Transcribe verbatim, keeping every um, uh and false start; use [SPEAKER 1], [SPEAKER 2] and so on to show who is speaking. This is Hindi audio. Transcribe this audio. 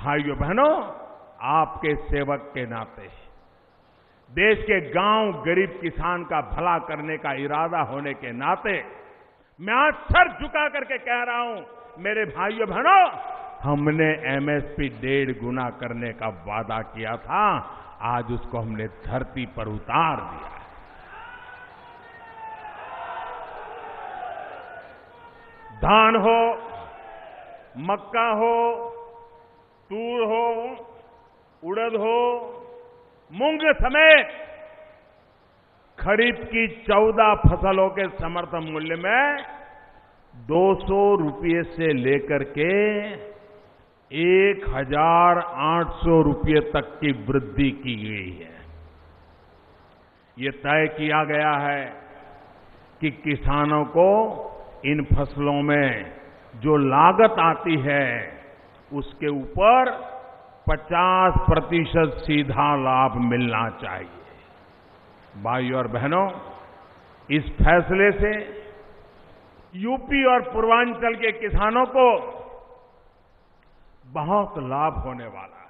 [SPEAKER 1] भाइयों बहनों, आपके सेवक के नाते देश के गांव गरीब किसान का भला करने का इरादा होने के नाते मैं आज सर झुका करके कह रहा हूं, मेरे भाइयों बहनों, हमने एमएसपी डेढ़ गुना करने का वादा किया था, आज उसको हमने धरती पर उतार दिया। धान हो, मक्का हो, तूर हो, उड़द हो, मूंग समेत खरीफ की चौदह फसलों के समर्थन मूल्य में दो सौ रुपये से लेकर के एक हजार आठ सौ रुपये तक की वृद्धि की गई है। ये तय किया गया है कि किसानों को इन फसलों में जो लागत आती है उसके ऊपर पचास प्रतिशत सीधा लाभ मिलना चाहिए। भाइयों और बहनों, इस फैसले से यूपी और पूर्वांचल के किसानों को बहुत लाभ होने वाला है।